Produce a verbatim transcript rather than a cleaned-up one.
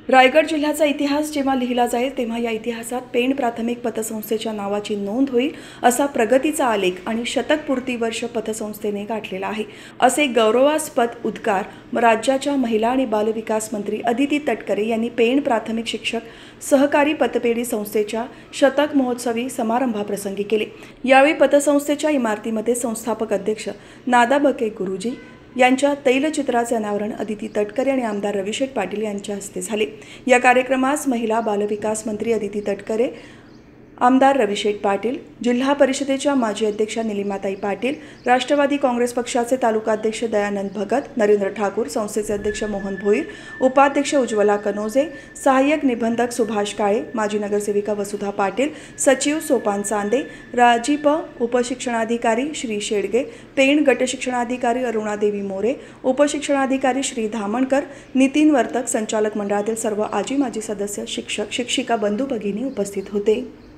रायगड जिल्ह्याचा इतिहास जेव्हा लिहिला जाईल तेव्हा या इतिहासात पेण प्राथमिक पतसंस्थेच्या नावाची नोंद होईल असा प्रगतीचा आलेख आणि शतकपूर्ती वर्ष पतसंस्थेने गाठलेला आहे असे गौरवास्पद उद्गार राज्याच्या महिला आणि बालविकास मंत्री अदिती तटकरे यांनी पेण प्राथमिक शिक्षक सहकारी पतपेढी संस्थेच्या शतक महोत्सवी समारंभाप्रसंगी केले। यावेळी पतसंस्थेच्या इमारतीमध्ये संस्थापक अध्यक्ष नादाबके गुरुजी यांच्या तैलचित्राचे अनावरण अदिती तटकरे आणि आमदार रविशेठ पाटील यांच्या हस्ते झाले। या कार्यक्रमास महिला बालविकास मंत्री अदिती तटकरे, आमदार रविशेठ पाटील, जिल्हा परिषदेच्या माजी अध्यक्षा निलिमाताई पाटील, राष्ट्रवादी काँग्रेस पक्षाचे तालुकाध्यक्ष दयानंद भगत, नरेंद्र ठाकूर, संस्थेचे अध्यक्ष मोहन भोईर, उपाध्यक्ष उज्ज्वला कनोजे, सहाय्यक निबंधक सुभाष काळे, माजी नगरसेविका वसुधा पाटील, सचिव सोपान चांदे, राजीप उपशिक्षणाधिकारी श्री शेडगे, पेण गटशिक्षणाधिकारी अरुणादेवी मोरे, उपशिक्षणाधिकारी श्री धामणकर, नितीन वर्तक, संचालक मंडळातील सर्व आजी माजी सदस्य, शिक्षक शिक्षिका बंधू भगिनी उपस्थित होते।